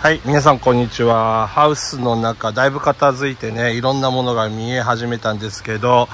はい、皆さんこんにちは。ハウスの中だいぶ片付いてね、いろんなものが見え始めたんですけど、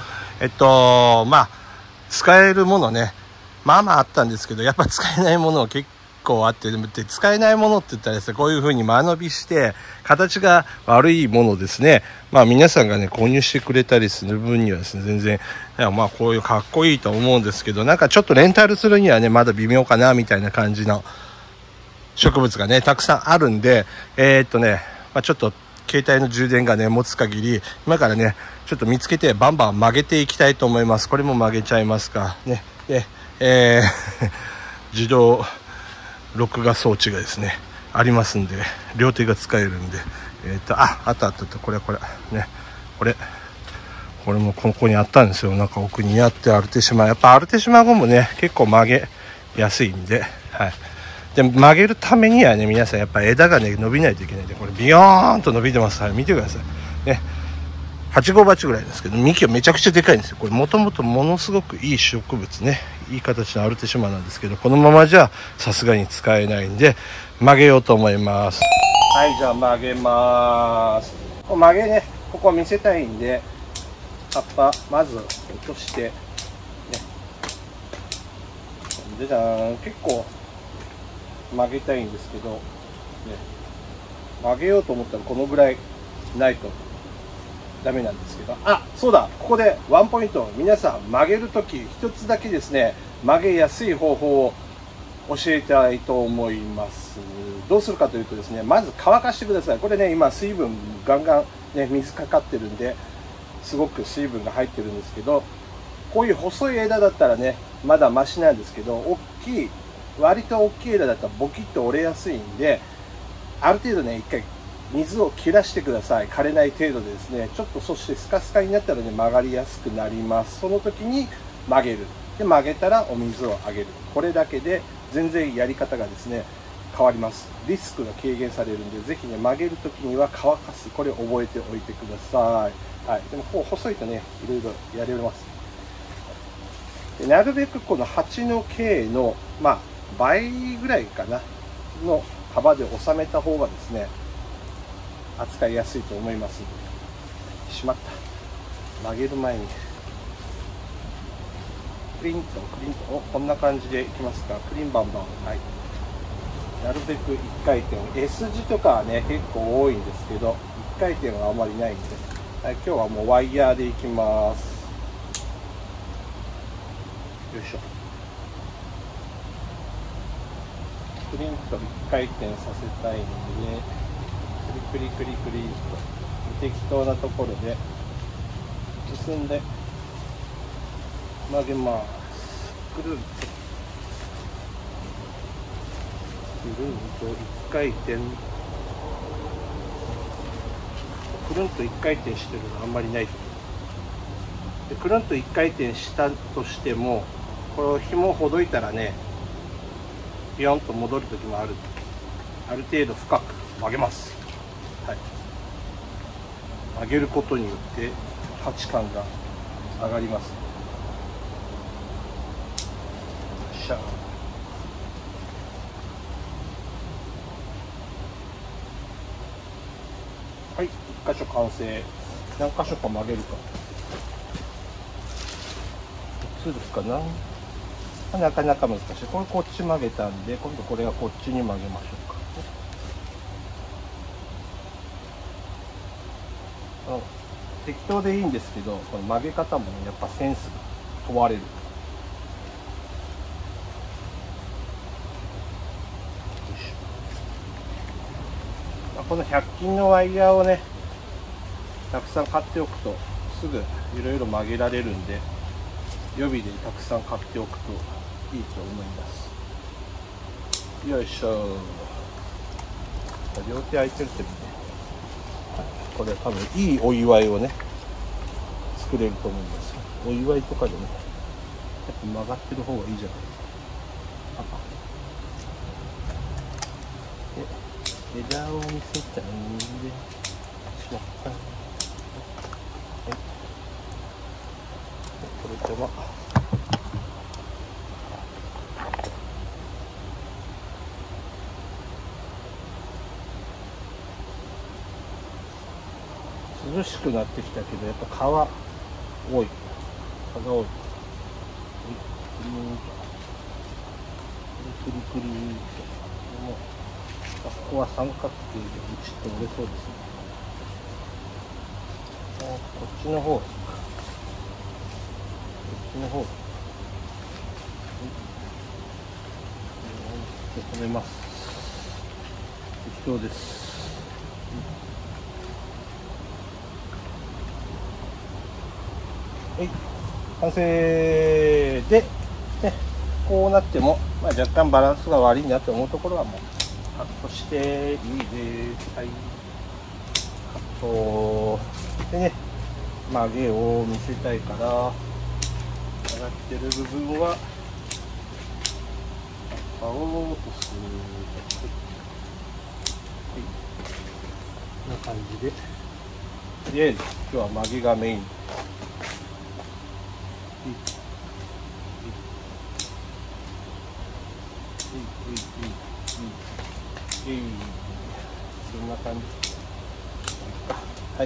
使えるものね、まああったんですけど、やっぱ使えないもの結構あって、で使えないものって言ったらですね、こういう風に間延びして形が悪いものですね、皆さんがね購入してくれたりする分にはですね、全然こういうかっこいいと思うんですけど、なんかちょっとレンタルするにはねまだ微妙かなみたいな感じの植物がねたくさんあるんで、ちょっと携帯の充電がね持つ限り今からねちょっと見つけてバンバン曲げていきたいと思います。これも曲げちゃいますかね。で、自動録画装置がですねありますんで、両手が使えるんで、あったこれね、これもここにあったんですよ。なんか奥にあって、アルテシマ、やっぱアルテシマ語もね結構曲げやすいんで、はい。で曲げるためにはね、皆さんやっぱ枝がね伸びないといけないんで、これビヨーンと伸びてます。はい、見てくださいね。8号鉢ぐらいですけど、幹はめちゃくちゃでかいんですよ。これもともとものすごくいい植物ね、いい形のアルテシマなんですけど、このままじゃさすがに使えないんで曲げようと思います。はい、じゃあ曲げます。曲げね、ここ見せたいんで葉っぱまず落としてね。でじゃん、結構曲げたいんですけど、ね、曲げようと思ったらこのぐらいないとダメなんですけど、そうだ、ここでワンポイント、皆さん曲げるとき一つだけですね、曲げやすい方法を教えたいと思います。どうするかというとですね、まず乾かしてください。これね、今水分ガンガンね水かかってるんで、すごく水分が入ってるんですけど、こういう細い枝だったらねまだマシなんですけど、割と大きい枝だったらボキッと折れやすいんで、ある程度ね一回水を切らしてください。枯れない程度でですね、ちょっとそしてスカスカになったらね曲がりやすくなります。その時に曲げる。で曲げたらお水をあげる。これだけで全然やり方がですね変わります。リスクが軽減されるんで、ぜひね曲げる時には乾かす、これ覚えておいてください。はい、でもこう細いとねいろいろやれます。でなるべくこの鉢の径の倍ぐらいかなの幅で収めた方がですね扱いやすいと思います。しまった、曲げる前にクリンとこんな感じでいきますか。クリンバンバン、はい。なるべく1回転、S 字とかはね結構多いんですけど、1回転はあまりないんで、はい、今日はもうワイヤーでいきます。よいしょ。クリンと1回転させたいので、クリと適当なところで結んで曲げます。くるんと1回転、くるんと1回転してるのあんまりないと思う。でくるんと1回転したとしても、これ紐をほどいたらねビヨンと戻る時もある程度深く曲げます。はい、曲げることによって鉢感が上がります。よっしゃ。はい、1箇所完成。何箇所か曲げるか。いつですかな。なかなか難しい。これこっち曲げたんで、今度これはこっちに曲げましょうか。適当でいいんですけど、この曲げ方もねやっぱセンスが問われる。この100均のワイヤーをねたくさん買っておくとすぐいろいろ曲げられるんで、予備でたくさん買っておくといいと思います。よいしょ。両手空いてるってね、これ多分いいお祝いをね作れると思います。お祝いとかでねやっぱ曲がってる方がいいじゃないですか。枝を見せたいんでしまった。これでは涼しくなってきたけど、やっぱ蚊は多い。蚊が多い。くるくるくるくると。ここは三角形で打ちって折れそうですね。こっちの方。こっちの方。止めます。適当です。はい、完成で、ね、こうなっても、若干バランスが悪いなと思うところはもうカットしていいです。はい、カットでね、曲げを見せたいから上がってる部分は葉を落とす。はい、こんな感じで、とりあえず今日は曲げがメイン。こんな感じ。はい。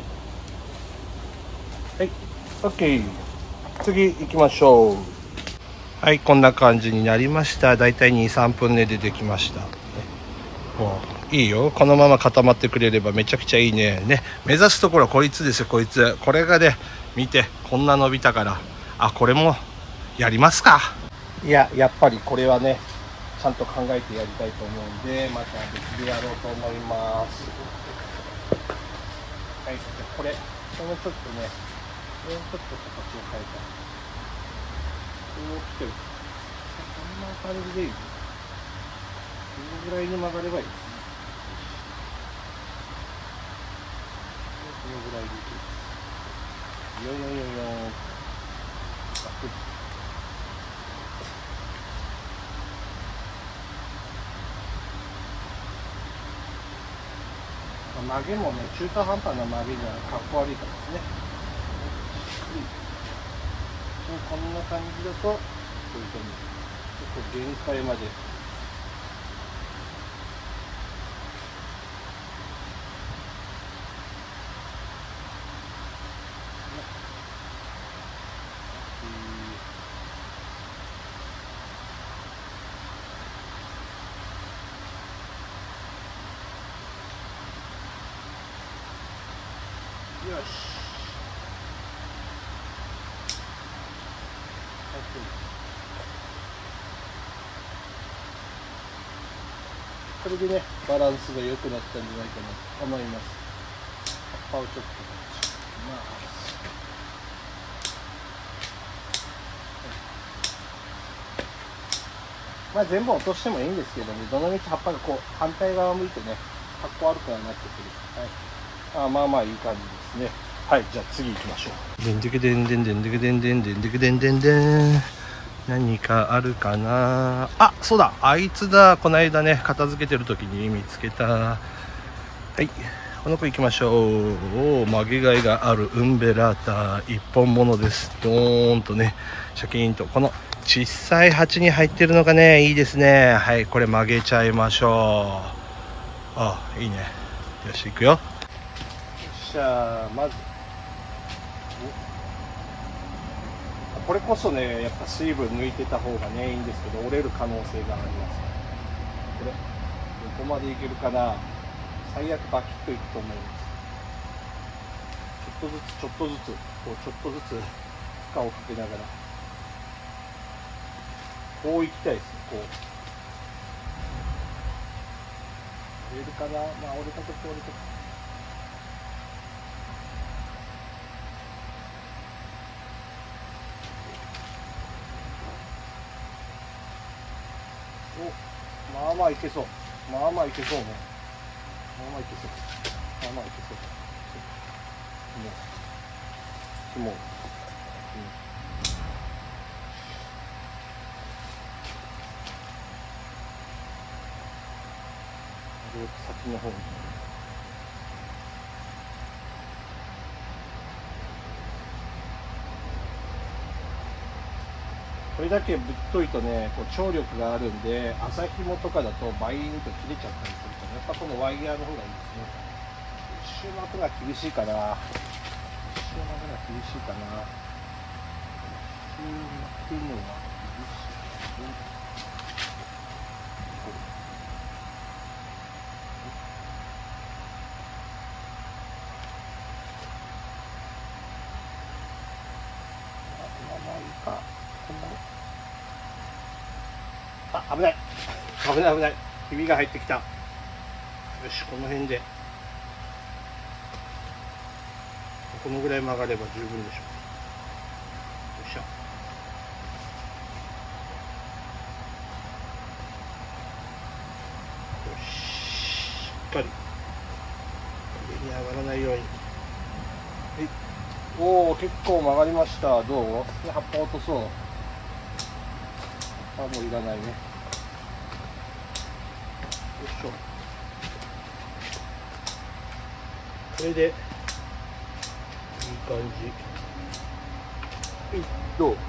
はい。OK。次行きましょう。はい、こんな感じになりました。だいたい2、3分で出てきました。もういいよ。このまま固まってくれればめちゃくちゃいいね。目指すところはこいつですよ、こいつ。これがね、見て、こんな伸びたから、あ、これもやりますか。いや、やっぱりこれはね、ちゃんと考えてやりたいと思うんで、また別でやろうと思います。はい、これ、もうちょっとね、もうちょっと形を変えた。こう来てる。こんな感じでいい。このぐらいに曲がればいいですね。このぐらいでいける。よよよよ。曲げもね、中途半端な曲げじゃかっこ悪いからですね。こんな感じだと、こういうふうにちょっと限界まで。よし。これでね、バランスが良くなったんじゃないかなと思います。葉っぱをちょっとまあ、全部落としてもいいんですけどね、どのみち葉っぱがこう反対側向いてね、かっこ悪くはなってくる。はい、まあいい感じですね。はい、じゃあ次行きましょう。でんでけでんでんでんでけでんでんでんでけでんでんでん。何かあるかなあ。そうだ、あいつだ。この間ね、片付けてる時に見つけた。はい、この子行きましょう。お、曲げがいがあるウンベラータ一本物です。ドーンとね、シャキーンとこの小さい鉢に入ってるのがね、いいですね。はい、これ曲げちゃいましょう。あ、いいね。よし、行くよ。よっしゃ、まずこれこそね、やっぱ水分抜いてた方がねいいんですけど、折れる可能性があります。これどこまでいけるかな。最悪バキッといくと思います。ちょっとずつこうちょっとずつ負荷をかけながらこういきたいですね。こう折れるかな。まあ折れた時折れた時。お、まあまあいけそう。まあまあいけそうね。まあまあいけそう。まあまあいけそう。もう、先の方に。これだけぶっといとね、こう張力があるんで、麻紐とかだとバイーンと切れちゃったりするから、やっぱこのワイヤーの方がいいですね。収納が厳しいかな。 はまだ厳しいかな。一周巻くのは厳しいかな。あ、危ない危ない危ない、ひびが入ってきた。よし、この辺でこのぐらい曲がれば十分でしょう。よっしゃ。よし、しっかり上に上がらないように。おお、結構曲がりました。どう？葉っぱ落とそう。あ、もういらないね。よいしょ。これでいい感じ。どう？はい。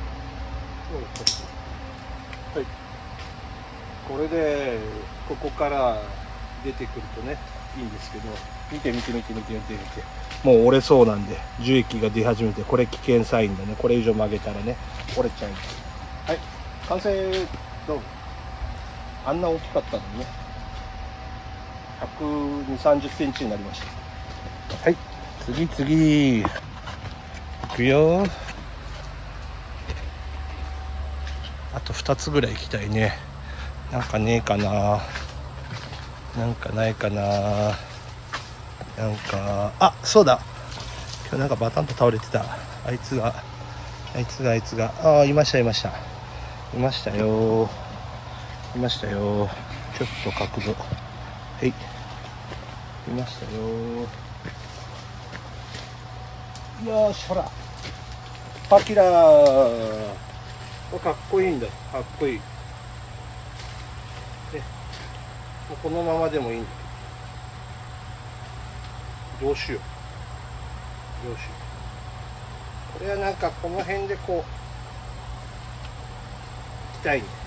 これでここから出てくるとね、いいんですけど、見て。もう折れそうなんで、樹液が出始めて、これ危険サインだね。これ以上曲げたらね、折れちゃう。はい、完成。どう？あんな大きかったのにね、120、30センチになりました。はい、次。いくよ。あと2つぐらい行きたいね。なんかねえかな。なんかないかな。なんか、あ、そうだ。今日なんかバタンと倒れてた。あいつが。ああ、いましたよ。ちょっと角度。はい。いましたよ。よーし、ほら。パキラー。かっこいいんだ。かっこいい。ね、もうこのままでもいいんだけど。どうしよう。これはなんかこの辺でこう痛いね。よ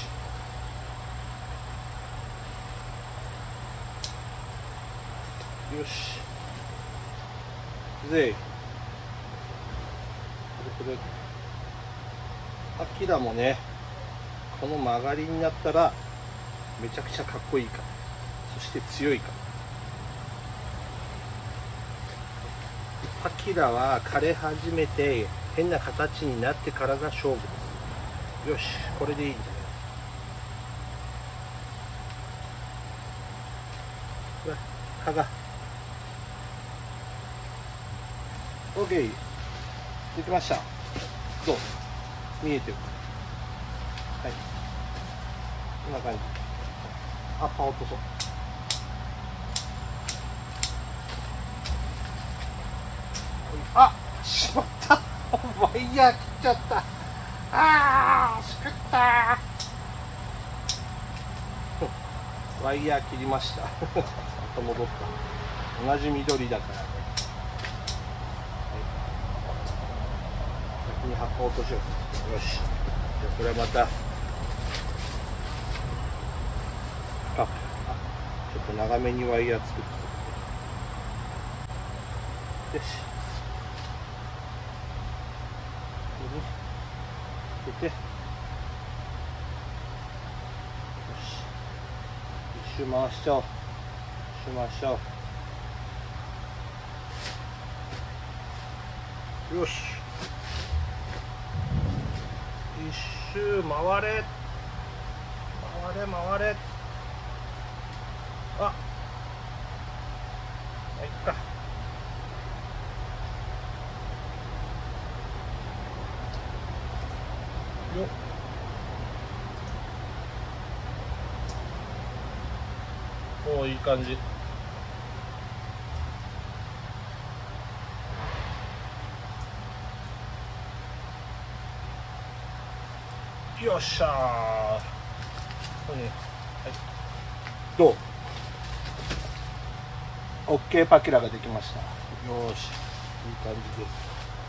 しぜい。これアキラもね、この曲がりになったらめちゃくちゃかっこいいから、そして強いから。アキラは枯れ始めて変な形になってからが勝負です。よし、これでいいんじゃない。ほら、葉が OK できました。どう？見えてる？はい、こんな感じ。葉っぱ落とそう。あ、しまった。ワイヤー切っちゃった。あー、しくった。ワイヤー切りました。また戻った。同じ緑だからね。先に葉っぱ落としよう。よし。じゃあこれまた。ちょっと長めにワイヤー作って。よし。つけて。よし。一周回しちゃおう。よし。一周回れ。あ、いっか。よっ。おー、いい感じ。よっしゃー。はい、どう？ OK パキラができました。よし、いい感じです。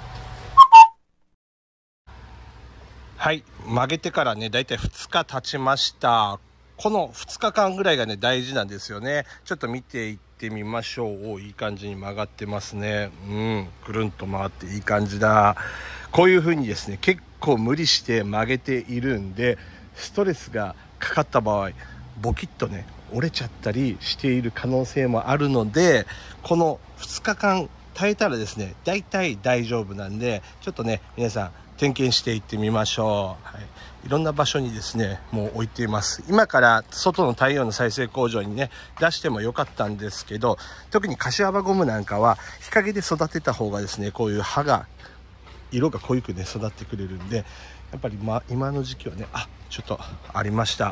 はい、曲げてからね、だいたい2日経ちました。この2日間ぐらいがね、大事なんですよね。ちょっと見ていっててみましょう。いい感じに曲がってますね。ぐるんと回っていい感じだ。こういう風にですね、結構無理して曲げているんで、ストレスがかかった場合ボキッとね折れちゃったりしている可能性もあるので、この2日間耐えたらですね、だいたい大丈夫なんで、ちょっとね皆さん点検していってみましょう。いろんな場所にですねもう置いています。今から外の太陽の再生工場にね出してもよかったんですけど、特に柏葉ゴムなんかは日陰で育てた方がですね、こういう葉が色が濃ゆくね育ってくれるんで、やっぱり今の時期はねちょっとありました。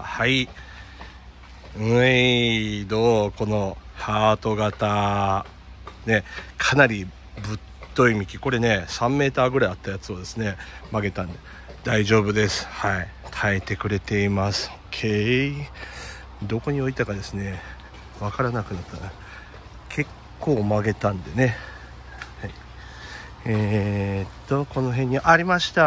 どうこのハート型ね、かなりぶっとい幹、これね3メーターぐらいあったやつをですね曲げたんで大丈夫です。耐えてくれています。 OK、 どこに置いたかですねわからなくなったな。結構曲げたんでね、この辺にありました。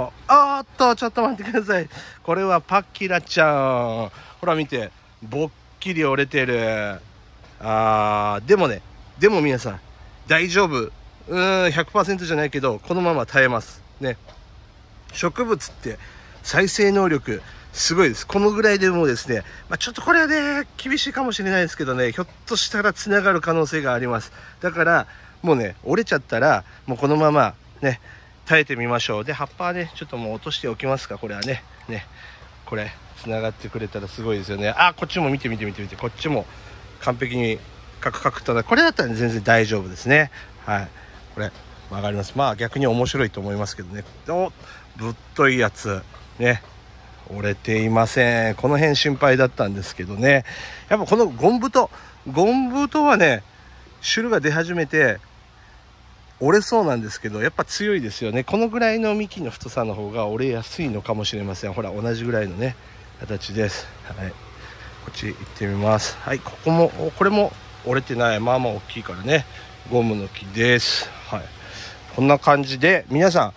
ちょっと待ってください。これはパッキラちゃん。ほら見て、ぼっきり折れてる。でも皆さん大丈夫。100% じゃないけどこのまま耐えますね。植物って再生能力すごいです。このぐらいでもですね、ちょっとこれはね厳しいかもしれないですけどね、ひょっとしたらつながる可能性があります。だからもうね折れちゃったらもうこのままね耐えてみましょう。で葉っぱはねちょっともう落としておきますか。これはねこれつながってくれたらすごいですよね。こっちも見て、こっちも完璧にカクと、これだったら、ね、全然大丈夫ですね。これ曲がります。逆に面白いと思いますけどね。ぶっといやつね折れていません。この辺心配だったんですけどね、やっぱこのゴンブトはね汁が出始めて折れそうなんですけど、やっぱ強いですよね。このぐらいの幹の太さの方が折れやすいのかもしれません。ほら同じぐらいのね形です。こっち行ってみます。これも折れてない。大きいからねゴムの木です。こんな感じで皆さん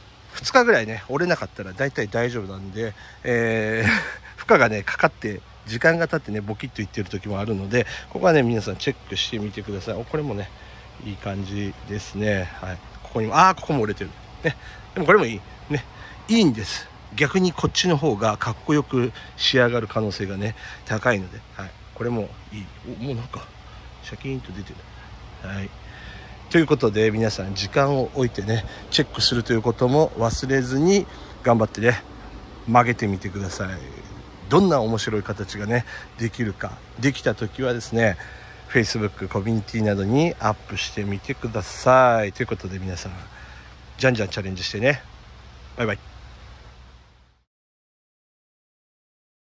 2日ぐらいね折れなかったらだいたい大丈夫なんで、負荷がねかかって時間が経ってねボキッといってる時もあるので、ここはね皆さんチェックしてみてください。これもねいい感じですね。ここにもここも折れてるね。でもこれもいいんです。逆にこっちの方がかっこよく仕上がる可能性がね高いので、これもいい。もうなんかシャキーンと出てる。ということで皆さん時間を置いてねチェックするということも忘れずに頑張ってね曲げてみてください。どんな面白い形がねできるか、できた時はですね Facebook コミュニティなどにアップしてみてください。ということで皆さんじゃんじゃんチャレンジしてね。バイバイ。